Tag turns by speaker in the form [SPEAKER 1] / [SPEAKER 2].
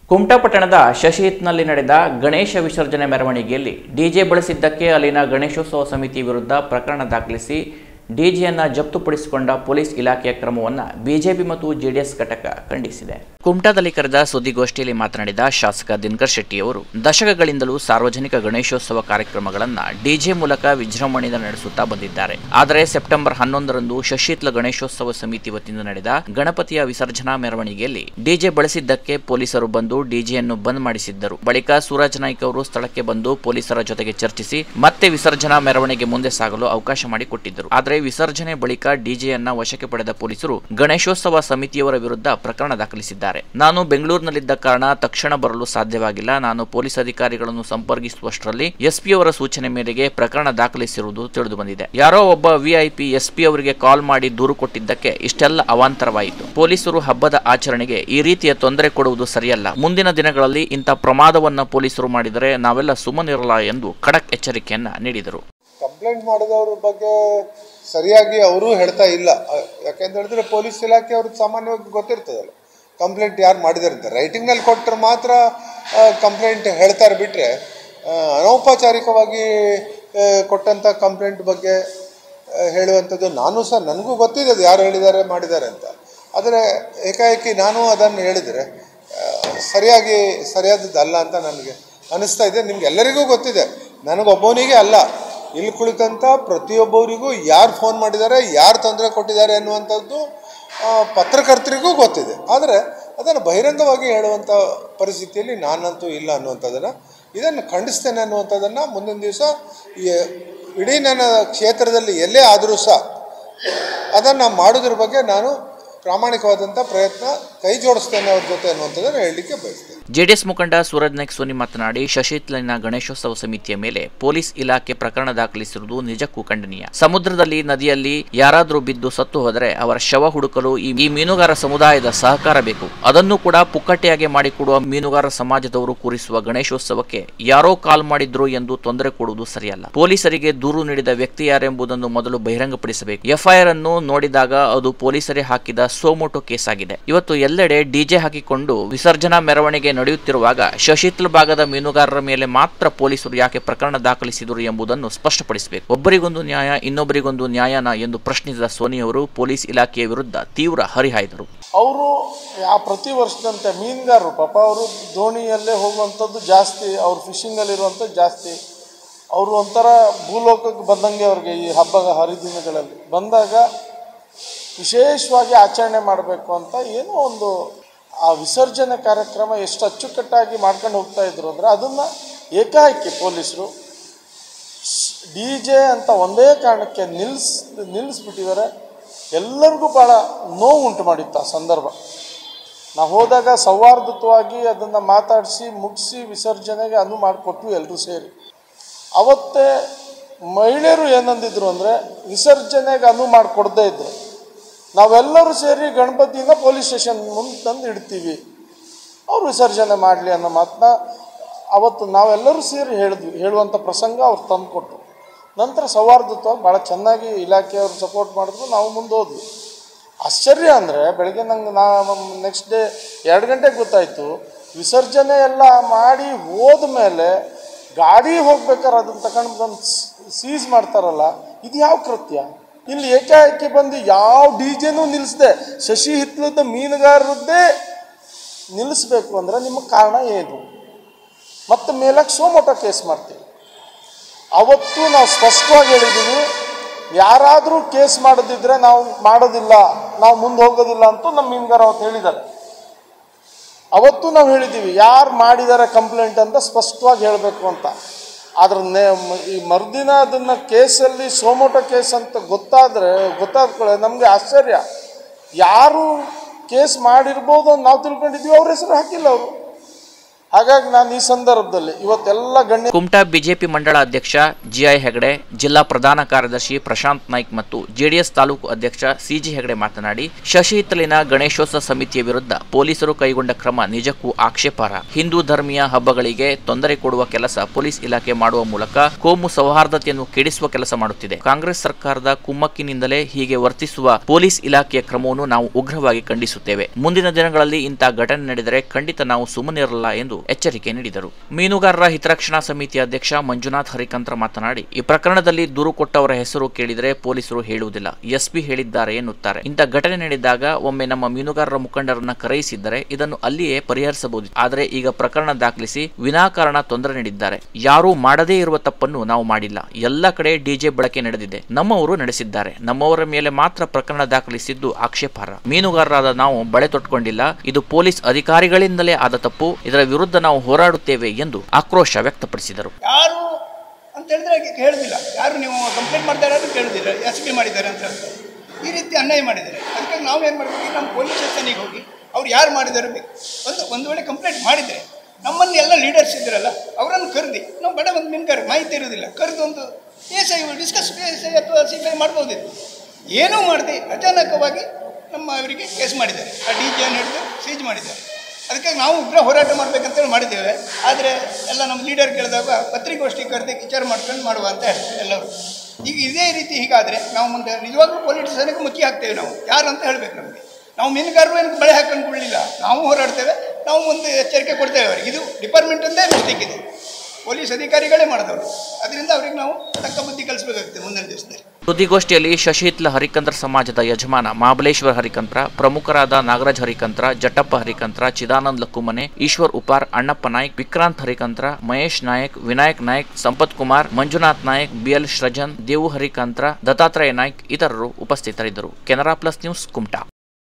[SPEAKER 1] ಕುಮಟಾ ಪಟ್ಟಣದ ಶಶಿಹಿತ್ನಲ್ಲಿ ನಡೆದ ಗಣೇಶ ವಿಸರ್ಜನೆ ಮೆರವಣಿಗೆಯಲ್ಲಿ ಡಿಜೆ ಬಳಸಿದ್ದಕ್ಕೆ ಅಲ್ಲಿನ ಗಣೇಶೋತ್ಸವ ಸಮಿತಿ ವಿರುದ್ಧ ಪ್ರಕರಣ ದಾಖಲಿಸಿ ಡಿಜೆಯನ್ನು ಜಪ್ತುಪಡಿಸಿಕೊಂಡ ಪೊಲೀಸ್ ಇಲಾಖೆಯ ಕ್ರಮವನ್ನು ಬಿಜೆಪಿ ಮತ್ತು ಜೆಡಿಎಸ್ ಘಟಕ ಖಂಡಿಸಿದೆ. ಕುಮಟಾದಲ್ಲಿ ಕರೆದ ಸುದ್ದಿಗೋಷ್ಠಿಯಲ್ಲಿ ಮಾತನಾಡಿದ ಶಾಸಕ ದಿನಕರ್ ಶೆಟ್ಟಿ ಅವರು ದಶಕಗಳಿಂದಲೂ ಸಾರ್ವಜನಿಕ ಗಣೇಶೋತ್ಸವ ಕಾರ್ಯಕ್ರಮಗಳನ್ನು ಡಿಜೆ ಮೂಲಕ ವಿಜೃಂಭಣೆಯಿಂದ ನಡೆಸುತ್ತಾ ಬಂದಿದ್ದಾರೆ. ಆದರೆ ಸೆಪ್ಟೆಂಬರ್ 11ರಂದು ಶಶಿಹಿತ್ಲ ಗಣೇಶೋತ್ಸವ ಸಮಿತಿ ವತಿಯಿಂದ ನಡೆದ ಗಣಪತಿಯ ವಿಸರ್ಜನಾ ಮೆರವಣಿಗೆಯಲ್ಲಿ ಡಿಜೆ ಬಳಸಿದ್ದಕ್ಕೆ ಪೊಲೀಸರು ಬಂದು ಡಿಜೆಯನ್ನು ಬಂದ್ ಮಾಡಿಸಿದ್ದರು. ಬಳಿಕ ಸೂರಜ್ ನಾಯ್ಕ್ ಅವರು ಸ್ಥಳಕ್ಕೆ ಬಂದು ಪೊಲೀಸರ ಜೊತೆಗೆ ಚರ್ಚಿಸಿ ಮತ್ತೆ ವಿಸರ್ಜನಾ ಮೆರವಣಿಗೆ ಮುಂದೆ ಸಾಗಲು ಅವಕಾಶ ಮಾಡಿಕೊಟ್ಟಿದ್ದರು. ಆದರೆ ವಿಸರ್ಜನೆ ಬಳಿಕ ಡಿಜೆಯನ್ನ ವಶಕ್ಕೆ ಪಡೆದ ಪೊಲೀಸರು ಗಣೇಶೋತ್ಸವ ಸಮಿತಿಯವರ ವಿರುದ್ಧ ಪ್ರಕರಣ ದಾಖಲಿಸಿದ್ದಾರೆ. ನಾನು ಬೆಂಗಳೂರಿನಲ್ಲಿದ್ದ ಕಾರಣ ತಕ್ಷಣ ಬರಲು ಸಾಧ್ಯವಾಗಿಲ್ಲ. ನಾನು ಪೊಲೀಸ್ ಅಧಿಕಾರಿಗಳನ್ನು ಸಂಪರ್ಕಿಸುವಷ್ಟರಲ್ಲಿ ಎಸ್ಪಿ ಅವರ ಸೂಚನೆ ಮೇರೆಗೆ ಪ್ರಕರಣ ದಾಖಲಿಸಿರುವುದು ತಿಳಿದು ಬಂದಿದೆ. ಯಾರೋ ಒಬ್ಬ ವಿಐಪಿ ಎಸ್ಪಿ ಅವರಿಗೆ ಕಾಲ್ ಮಾಡಿ ದೂರು ಕೊಟ್ಟಿದ್ದಕ್ಕೆ ಇಷ್ಟೆಲ್ಲ ಅವಾಂತರವಾಯಿತು. ಪೊಲೀಸರು ಹಬ್ಬದ ಆಚರಣೆಗೆ ಈ ರೀತಿಯ ತೊಂದರೆ ಕೊಡುವುದು ಸರಿಯಲ್ಲ. ಮುಂದಿನ ದಿನಗಳಲ್ಲಿ ಇಂಥ ಪ್ರಮಾದವನ್ನ ಪೊಲೀಸರು ಮಾಡಿದರೆ ನಾವೆಲ್ಲ ಸುಮ್ಮನಿರಲ್ಲ ಎಂದು ಖಡಕ್ ಎಚ್ಚರಿಕೆಯನ್ನ ನೀಡಿದರು.
[SPEAKER 2] ಕಂಪ್ಲೇಂಟ್ ಮಾಡಿದವ್ರ ಬಗ್ಗೆ ಸರಿಯಾಗಿ ಅವರು ಹೇಳ್ತಾ ಇಲ್ಲ. ಯಾಕೆಂತ ಹೇಳಿದ್ರೆ ಪೊಲೀಸ್ ಇಲಾಖೆ ಅವ್ರಿಗೆ ಸಾಮಾನ್ಯವಾಗಿ ಗೊತ್ತಿರ್ತದಲ್ಲ ಕಂಪ್ಲೇಂಟ್ ಯಾರು ಮಾಡಿದಾರೆ ಅಂತ. ರೈಟಿಂಗ್ನಲ್ಲಿ ಕೊಟ್ಟರೆ ಮಾತ್ರ ಕಂಪ್ಲೇಂಟ್ ಹೇಳ್ತಾರೆ, ಬಿಟ್ಟರೆ ಅನೌಪಚಾರಿಕವಾಗಿ ಕೊಟ್ಟಂಥ ಕಂಪ್ಲೇಂಟ್ ಬಗ್ಗೆ ಹೇಳುವಂಥದ್ದು ನನಗೂ ಗೊತ್ತಿದೆ ಅದು ಯಾರು ಹೇಳಿದ್ದಾರೆ ಮಾಡಿದ್ದಾರೆ ಅಂತ. ಆದರೆ ಏಕಾಏಕಿ ನಾನು ಅದನ್ನು ಹೇಳಿದರೆ ಸರಿಯಾದದ್ದಲ್ಲ ಅಂತ ನನಗೆ ಅನ್ನಿಸ್ತಾ ಇದೆ. ನಿಮ್ಗೆಲ್ಲರಿಗೂ ಗೊತ್ತಿದೆ, ನನಗೊಬ್ಬನಿಗೆ ಅಲ್ಲ, ಇಲ್ಲಿ ಕುಳಿತಂಥ ಪ್ರತಿಯೊಬ್ಬರಿಗೂ ಯಾರು ಫೋನ್ ಮಾಡಿದ್ದಾರೆ, ಯಾರು ತೊಂದರೆ ಕೊಟ್ಟಿದ್ದಾರೆ ಅನ್ನುವಂಥದ್ದು ಪತ್ರಕರ್ತರಿಗೂ ಗೊತ್ತಿದೆ. ಆದರೆ ಅದನ್ನು ಬಹಿರಂಗವಾಗಿ ಹೇಳುವಂಥ ಪರಿಸ್ಥಿತಿಯಲ್ಲಿ ನಾನಂತೂ ಇಲ್ಲ ಇದನ್ನು ಖಂಡಿಸ್ತೇನೆ ಅನ್ನುವಂಥದ್ದನ್ನು ಮುಂದಿನ ದಿವಸ ಇಡೀ ನನ್ನ ಕ್ಷೇತ್ರದಲ್ಲಿ ಎಲ್ಲೇ ಆದರೂ ಸಹ ಅದನ್ನು ಮಾಡೋದ್ರ ಬಗ್ಗೆ ನಾನು ಪ್ರಾಮಾಣಿಕವಾದಂಥ ಪ್ರಯತ್ನ ಕೈ ಜೋಡಿಸ್ತೇನೆ ಅವ್ರ ಜೊತೆ ಅನ್ನುವಂಥದ್ದನ್ನು ಹೇಳಲಿಕ್ಕೆ ಬಯಸ್ತೇನೆ.
[SPEAKER 1] ಜೆಡಿಎಸ್ ಮುಖಂಡ ಸೂರಜ್ ನಾಯ್ಕ್ ಸೋನಿ ಮಾತನಾಡಿ, ಶಶಿಹಿತ್ಲಿನ ಗಣೇಶೋತ್ಸವ ಸಮಿತಿಯ ಮೇಲೆ ಪೊಲೀಸ್ ಇಲಾಖೆ ಪ್ರಕರಣ ದಾಖಲಿಸಿರುವುದು ನಿಜಕ್ಕೂ ಖಂಡನೀಯ. ಸಮುದ್ರದಲ್ಲಿ ನದಿಯಲ್ಲಿ ಯಾರಾದರೂ ಬಿದ್ದು ಸತ್ತು ಹೋದರೆ ಅವರ ಶವ ಹುಡುಕಲು ಈ ಮೀನುಗಾರ ಸಮುದಾಯದ ಸಹಕಾರ ಬೇಕು. ಅದನ್ನು ಕೂಡ ಪುಕ್ಕಟೆಯಾಗಿ ಮಾಡಿಕೊಡುವ ಮೀನುಗಾರ ಸಮಾಜದವರು ಕೂರಿಸುವ ಗಣೇಶೋತ್ಸವಕ್ಕೆ ಯಾರೋ ಕಾಲ್ ಮಾಡಿದ್ರು ಎಂದು ತೊಂದರೆ ಕೊಡುವುದು ಸರಿಯಲ್ಲ. ಪೊಲೀಸರಿಗೆ ದೂರು ನೀಡಿದ ವ್ಯಕ್ತಿ ಯಾರೆಂಬುದನ್ನು ಮೊದಲು ಬಹಿರಂಗಪಡಿಸಬೇಕು. ಎಫ್ಐಆರ್ ಅನ್ನು ನೋಡಿದಾಗ ಅದು ಪೊಲೀಸರೇ ಹಾಕಿದ ಸೋಮೋಟೋ ಕೇಸ್ ಆಗಿದೆ. ಇವತ್ತು ಎಲ್ಲೆಡೆ ಡಿಜೆ ಹಾಕಿಕೊಂಡು ವಿಸರ್ಜನಾ ಮೆರವಣಿಗೆ ನಡೆಯುತ್ತಿರುವಾಗ ಶಶಿಹಿತ್ಲ ಭಾಗದ ಮೀನುಗಾರರ ಮೇಲೆ ಮಾತ್ರ ಪೊಲೀಸರು ಯಾಕೆ ಪ್ರಕರಣ ದಾಖಲಿಸಿದರು ಎಂಬುದನ್ನು ಸ್ಪಷ್ಟಪಡಿಸಬೇಕು. ಒಬ್ಬರಿಗೊಂದು ನ್ಯಾಯ ಇನ್ನೊಬ್ಬರಿಗೊಂದು ನ್ಯಾಯನ ಎಂದು ಪ್ರಶ್ನಿಸಿದ ಸೋನಿ ಅವರು ಪೊಲೀಸ್ ಇಲಾಖೆಯ ವಿರುದ್ಧ ತೀವ್ರ ಹರಿಹಾಯ್ದರು.
[SPEAKER 3] ಅವರು ಪ್ರತಿ ವರ್ಷದಂತೆ ಮೀನುಗಾರರು ಪಾಪ ಅವರು ದೋಣಿಯಲ್ಲೇ ಹೋಗುವಂಥದ್ದು ಜಾಸ್ತಿ, ಅವ್ರು ಫಿಶಿಂಗಲ್ಲಿರುವಂಥದ್ದು ಜಾಸ್ತಿ. ಅವರು ಒಂಥರ ಭೂಲೋಕಕ್ಕೆ ಬಂದಂಗೆ ಅವ್ರಿಗೆ ಈ ಹಬ್ಬದ ಹರಿದಿನಗಳಲ್ಲಿ ಬಂದಾಗ ವಿಶೇಷವಾಗಿ ಆಚರಣೆ ಮಾಡಬೇಕು ಅಂತ ಏನೋ ಒಂದು ಆ ವಿಸರ್ಜನೆ ಕಾರ್ಯಕ್ರಮ ಎಷ್ಟು ಅಚ್ಚುಕಟ್ಟಾಗಿ ಮಾಡ್ಕೊಂಡು ಹೋಗ್ತಾ ಇದ್ರು ಅಂದರೆ ಅದನ್ನು ಏಕಾಏಕಿ ಪೊಲೀಸರು ಡಿಜೆ ಅಂತ ಒಂದೇ ಕಾರಣಕ್ಕೆ ನಿಲ್ಲಿಸ್ಬಿಟ್ಟಿದ್ದಾರೆ. ಎಲ್ಲರಿಗೂ ಭಾಳ ನೋವು ಉಂಟು ಮಾಡಿತ್ತು ಆ ಸಂದರ್ಭ. ನಾವು ಹೋದಾಗ ಸೌಹಾರ್ದಯುತವಾಗಿ ಅದನ್ನು ಮಾತಾಡಿಸಿ ಮುಗಿಸಿ ವಿಸರ್ಜನೆಗೆ ಅನುವು ಮಾಡಿಕೊಟ್ವಿ ಎಲ್ಲರೂ ಸೇರಿ. ಅವತ್ತೇ ಮಹಿಳೆಯರು ಏನಂದಿದ್ರು ಅಂದರೆ ವಿಸರ್ಜನೆಗೆ ಅನುವು ಮಾಡಿಕೊಡದೇ ಇದ್ದರು ನಾವೆಲ್ಲರೂ ಸೇರಿ ಗಣಪತಿಯಿಂದ ಪೊಲೀಸ್ ಸ್ಟೇಷನ್ ಮುಂದೆ ತಂದು ಇಡ್ತೀವಿ, ಅವ್ರು ವಿಸರ್ಜನೆ ಮಾಡಲಿ ಅನ್ನೋ ಮಾತನ್ನ ಅವತ್ತು ನಾವೆಲ್ಲರೂ ಸೇರಿ ಹೇಳುವಂಥ ಪ್ರಸಂಗ ಅವ್ರು ತಂದು ಕೊಟ್ಟರು. ನಂತರ ಸೌಹಾರ್ದಯುತವಾಗಿ ಭಾಳ ಚೆನ್ನಾಗಿ ಇಲಾಖೆಯವರು ಸಪೋರ್ಟ್ ಮಾಡಿದ್ರು, ನಾವು ಮುಂದೆ ಹೋದ್ವಿ. ಆಶ್ಚರ್ಯ ಅಂದರೆ ಬೆಳಗ್ಗೆ ನೆಕ್ಸ್ಟ್ ಡೇ 2 ಗಂಟೆಗೆ ಗೊತ್ತಾಯಿತು ವಿಸರ್ಜನೆ ಎಲ್ಲ ಮಾಡಿ ಹೋದ್ಮೇಲೆ ಗಾಡಿ ಹೋಗ್ಬೇಕಾದ್ರೆ ಅದನ್ನು ತಗೊಂಡು ಬಂದು ಸೀಸ್ ಮಾಡ್ತಾರಲ್ಲ, ಇದು ಯಾವ ಕೃತ್ಯ? ಇಲ್ಲಿ ಏಕಾಏಕಿ ಬಂದು ಯಾವ ಡಿಜೆನೂ ನಿಲ್ಲಿಸದೆ ಶಶಿಹಿತ್ಲದ ಮೀನುಗಾರರದ್ದೇ ನಿಲ್ಲಿಸ್ಬೇಕು ಅಂದರೆ ನಿಮಗೆ ಕಾರಣ ಏನು? ಮತ್ತೆ ಮೇಲಕ್ಕೆ ಸೋಮೋಟೋ ಕೇಸ್ ಮಾಡ್ತೀವಿ. ಅವತ್ತು ನಾವು ಸ್ಪಷ್ಟವಾಗಿ ಹೇಳಿದ್ದೀವಿ, ಯಾರಾದರೂ ಕೇಸ್ ಮಾಡೋದಿದ್ರೆ ನಾವು ಮಾಡೋದಿಲ್ಲ, ನಾವು ಮುಂದೆ ಹೋಗೋದಿಲ್ಲ ಅಂತೂ ನಮ್ಮ ಮೀನುಗಾರ ಅವತ್ತು ಹೇಳಿದ್ದಾರೆ. ಅವತ್ತು ನಾವು ಹೇಳಿದ್ದೀವಿ ಯಾರು ಮಾಡಿದ್ದಾರೆ ಕಂಪ್ಲೇಂಟ್ ಅಂತ ಸ್ಪಷ್ಟವಾಗಿ ಹೇಳಬೇಕು ಅಂತ. ಆದ್ರೆ ಈ ಮರುದಿನ ಅದನ್ನು ಕೇಸಲ್ಲಿ ಸೋಮೋಟೋ ಕೇಸ್ ಅಂತ ಗೊತ್ತಾದ್ಕೊಳ್ಳೆ ನಮಗೆ ಆಶ್ಚರ್ಯ. ಯಾರು ಕೇಸ್ ಮಾಡಿರ್ಬೋದು ಅಂತ ನಾವು ತಿಳ್ಕೊಂಡಿದ್ವಿ, ಅವ್ರ ಹೆಸರು ಹಾಕಿಲ್ಲ ಅವರು. ಹಾಗಾಗಿ ನಾನು ಈ ಸಂದರ್ಭದಲ್ಲಿ ಇವತ್ತೆಲ್ಲ ಗಣ್ಯ
[SPEAKER 1] ಕುಮಟಾ ಬಿಜೆಪಿ ಮಂಡಳ ಅಧ್ಯಕ್ಷ ಜಿಐ ಹೆಗಡೆ, ಜಿಲ್ಲಾ ಪ್ರಧಾನ ಕಾರ್ಯದರ್ಶಿ ಪ್ರಶಾಂತ್ ನಾಯ್ಕ್ ಮತ್ತು ಜೆಡಿಎಸ್ ತಾಲೂಕು ಅಧ್ಯಕ್ಷ ಸಿಜಿ ಹೆಗಡೆ ಮಾತನಾಡಿ, ಶಶಿ ಹಿತ್ತಲಿನ ಗಣೇಶೋತ್ಸವ ಸಮಿತಿಯ ವಿರುದ್ಧ ಪೊಲೀಸರು ಕೈಗೊಂಡ ಕ್ರಮ ನಿಜಕ್ಕೂ ಆಕ್ಷೇಪಾರ್ಹ. ಹಿಂದೂ ಧರ್ಮೀಯ ಹಬ್ಬಗಳಿಗೆ ತೊಂದರೆ ಕೊಡುವ ಕೆಲಸ ಪೊಲೀಸ್ ಇಲಾಖೆ ಮಾಡುವ ಮೂಲಕ ಕೋಮು ಸೌಹಾರ್ದತೆಯನ್ನು ಕೆಡಿಸುವ ಕೆಲಸ ಮಾಡುತ್ತಿದೆ. ಕಾಂಗ್ರೆಸ್ ಸರ್ಕಾರದ ಕುಮ್ಮಕ್ಕಿನಿಂದಲೇ ಹೀಗೆ ವರ್ತಿಸುವ ಪೊಲೀಸ್ ಇಲಾಖೆಯ ಕ್ರಮವನ್ನು ನಾವು ಉಗ್ರವಾಗಿ ಖಂಡಿಸುತ್ತೇವೆ. ಮುಂದಿನ ದಿನಗಳಲ್ಲಿ ಇಂತಹ ಘಟನೆ ನಡೆದರೆ ಖಂಡಿತ ನಾವು ಸುಮ್ಮನಿರಲ್ಲ ಎಂದು ಎಚ್ಚರಿಕೆ ನೀಡಿದರು. ಮೀನುಗಾರರ ಹಿತರಕ್ಷಣಾ ಸಮಿತಿ ಅಧ್ಯಕ್ಷ ಮಂಜುನಾಥ್ ಹರಿಕಂತ್ರ ಮಾತನಾಡಿ, ಈ ಪ್ರಕರಣದಲ್ಲಿ ದೂರು ಕೊಟ್ಟವರ ಹೆಸರು ಕೇಳಿದರೆ ಪೊಲೀಸರು ಹೇಳುವುದಿಲ್ಲ, ಎಸ್ಪಿ ಹೇಳಿದ್ದಾರೆ ಎನ್ನುತ್ತಾರೆ. ಇಂಥ ಘಟನೆ ನಡೆದಾಗ ಒಮ್ಮೆ ನಮ್ಮ ಮೀನುಗಾರರ ಮುಖಂಡರನ್ನ ಕರೆಯಿಸಿದ್ದರೆ ಇದನ್ನು ಅಲ್ಲಿಯೇ ಪರಿಹರಿಸಬಹುದು. ಆದರೆ ಈಗ ಪ್ರಕರಣ ದಾಖಲಿಸಿ ವಿನಾಕಾರಣ ತೊಂದರೆ ನೀಡಿದ್ದಾರೆ. ಯಾರೂ ಮಾಡದೇ ಇರುವ ತಪ್ಪನ್ನು ನಾವು ಮಾಡಿಲ್ಲ. ಎಲ್ಲ ಕಡೆ ಡಿಜೆ ಬಳಕೆ ನಡೆದಿದೆ. ನಮ್ಮವರು ನಡೆಸಿದ್ದಾರೆ. ನಮ್ಮವರ ಮೇಲೆ ಮಾತ್ರ ಪ್ರಕರಣ ದಾಖಲಿಸಿದ್ದು ಆಕ್ಷೇಪಾರ್ಹ. ಮೀನುಗಾರರಾದ ನಾವು ಬಳೆ ತೊಟ್ಟುಕೊಂಡಿಲ್ಲ. ಇದು ಪೊಲೀಸ್ ಅಧಿಕಾರಿಗಳಿಂದಲೇ ಆದ ತಪ್ಪು. ಇದರ ವಿರುದ್ಧ ನಾವು ಹೋರಾಡುತ್ತೇವೆ ಎಂದು ಆಕ್ರೋಶ ವ್ಯಕ್ತಪಡಿಸಿದರು.
[SPEAKER 4] ಯಾರು ಅಂತ ಹೇಳಿದ್ರೆ ಹೇಳುದಿಲ್ಲ, ಯಾರು ನೀವು ಕಂಪ್ಲೇಂಟ್ ಮಾಡ್ತಾರೆ ಅಂತ ಕೇಳುದಿಲ್ಲ, ಎಸ್ಪಿ ಮಾಡಿದ್ದಾರೆ ಅಂತ ಹೇಳ್ತಾರೆ. ಈ ರೀತಿ ಅನ್ಯಾಯ ಮಾಡಿದ್ದಾರೆ. ಅದಕ್ಕಾಗಿ ನಾವು ಏನು ಮಾಡಬೇಕು, ನಮ್ಮ ಪೊಲೀಸ್ ಸ್ಟೇಷನಿಗೆ ಹೋಗಿ ಅವ್ರು ಯಾರು ಮಾಡಿದ್ದಾರೆ ಬೇಕು. ಒಂದು ವೇಳೆ ಕಂಪ್ಲೇಂಟ್ ಮಾಡಿದರೆ ನಮ್ಮಲ್ಲಿ ಎಲ್ಲ ಲೀಡರ್ಸ್ ಇದ್ರಲ್ಲ ಅವರನ್ನು ಕರೆದಿ, ನಾವು ಬಡ ಒಂದು ಮೀನುಗಾರ ಮಾಹಿತಿ ಇರೋದಿಲ್ಲ, ಕರೆದು ಒಂದು PSI ಡಿಸ್ಕಸ್ PSI ಅಥವಾ CBI ಮಾಡ್ಬೋದಿತ್ತು. ಏನೂ ಮಾಡದೆ ಅಚಾನಕವಾಗಿ ನಮ್ಮ ಅವರಿಗೆ ಕೇಸ್ ಮಾಡಿದ್ದಾರೆ. ಆ DGಯನ್ನು ಹಿಡಿದು ಸೀಜ್ ಮಾಡಿದ್ದಾರೆ. ಅದಕ್ಕಾಗಿ ನಾವು ಉಗ್ರ ಹೋರಾಟ ಮಾಡಬೇಕಂತೇಳಿ ಮಾಡಿದ್ದೇವೆ. ಆದರೆ ಎಲ್ಲ ನಮ್ಮ ಲೀಡರ್ ಕೇಳಿದಾಗ ಪತ್ರಿಕಾಗೋಷ್ಠಿ ಕರೆದು ವಿಚಾರ ಮಾಡ್ಕೊಂಡು ಮಾಡುವ ಅಂತ ಹೇಳ್ತಾರೆ ಎಲ್ಲರೂ. ಈಗ ಇದೇ ರೀತಿ ಹೀಗಾದರೆ ನಾವು ಮುಂದೆ ನಿಜವಾಗ್ಲೂ ಪೊಲೀಸ್ ಸ್ಟೇಷನ್ಗೆ ಮುಚ್ಚಿ ಹಾಕ್ತೇವೆ. ನಾವು ಯಾರು ಅಂತ ಹೇಳಬೇಕು. ನಮಗೆ ನಾವು ಮೀನುಗಾರರು ಏನಕ್ಕೆ ಬಳೆ ಹಾಕೊಂಡು ಬಿಡಲಿಲ್ಲ, ನಾವು ಹೋರಾಡ್ತೇವೆ, ನಾವು ಒಂದು ಎಚ್ಚರಿಕೆ ಕೊಡ್ತೇವೆ ಅವರಿಗೆ. ಇದು ಡಿಪಾರ್ಟ್ಮೆಂಟಲ್ಲೇ ಮಿಸ್ಟೇಕ್ ಇದೆ, ಪೊಲೀಸ್ ಅಧಿಕಾರಿಗಳೇ ಮಾಡಿದವರು. ಅದರಿಂದ ಅವ್ರಿಗೆ ನಾವು ತಕ್ಕ ಬುದ್ಧಿ ಕಲಿಸಬೇಕಾಗ್ತದೆ ಮುಂದಿನ ದಿವಸದಲ್ಲಿ.
[SPEAKER 1] ಸುದ್ದಿಗೋಷ್ಠಿಯಲ್ಲಿ ಶಶಿ ಹಿತ್ಲ ಹರಿಕಂತ್ರ ಸಮಾಜದ ಯಜಮಾನ ಮಹಾಬಲೇಶ್ವರ ಹರಿಕಂತ್ರ, ಪ್ರಮುಖರಾದ ನಾಗರಾಜ್ ಹರಿಕಂತ್ರ, ಜಟಪ್ಪ ಹರಿಕಂತ್ರ, ಚಿದಾನಂದ್ ಲಕ್ಕುಮನೆ, ಈಶ್ವರ್ ಉಪಾರ್, ಅಣ್ಣಪ್ಪ ನಾಯ್ಕ್, ವಿಕ್ರಾಂತ್ ಹರಿಕಂತ್ರ, ಮಹೇಶ್ ನಾಯಕ್, ವಿನಾಯಕ್ ನಾಯ್ಕ್, ಸಂಪತ್ ಕುಮಾರ್, ಮಂಜುನಾಥ್ ನಾಯ್ಕ್, BL ಸೃಜನ್, ದೇವು ಹರಿಕಂತ್ರ, ದತ್ತಾತ್ರೇಯ ನಾಯ್ಕ್ ಇತರರು ಉಪಸ್ಥಿತರಿದ್ದರು. Canara plus news Kumta.